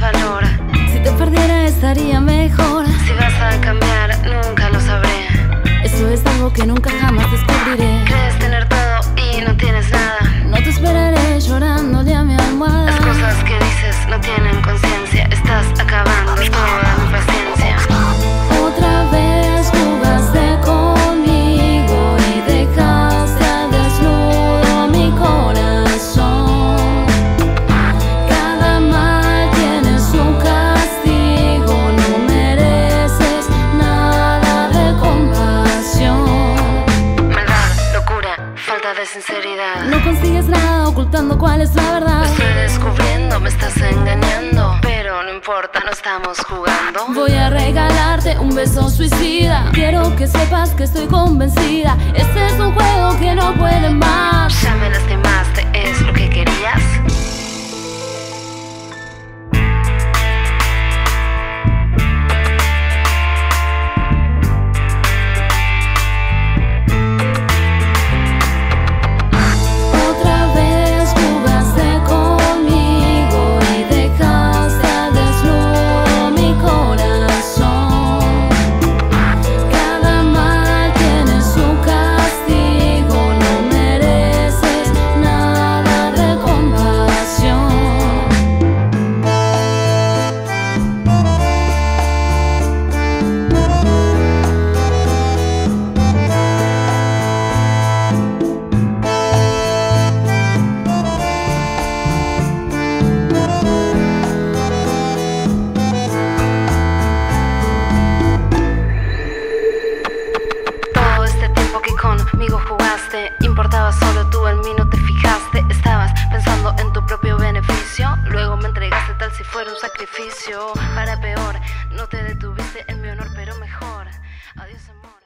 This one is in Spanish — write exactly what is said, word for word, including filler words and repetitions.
valor. Si te perdiera estaría mejor. Si vas a cambiar, nunca lo sabré. Eso es algo que nunca jamás descubriré. Crees tener todo y no tienes nada. No te esperaré llorándole a mi almohada. Las cosas que dices no tienen conciencia. Estás acabando toda mi paciencia. Otra vez jugaste conmigo y dejaste al desnudo mi corazón. Cada mal tiene su castigo. No mereces nada de compasión. Maldad, locura, falta de sinceridad. No consigues nada ocultando cuál es la Lo verdad. estoy descubriendo, me estás engañando. Pero no importa, no estamos jugando. Voy a regalarte un beso suicida. Quiero que sepas que estoy convencida. Este es un juego que no puede más. Ya me lastimaste, ¿es lo que querías? Otra vez jugaste conmigo y dejaste al desnudo mi corazón. Cada mal tiene su castigo. No mereces nada de compasión. Todo este tiempo que conmigo jugaste, importaba solo tú, en mí no te fijaste. Estabas pensando en tu propio beneficio. Luego me entregaste tal si fuera un sacrificio. Para peor, no te detuviste en mi honor, pero mejor. Adiós, amor.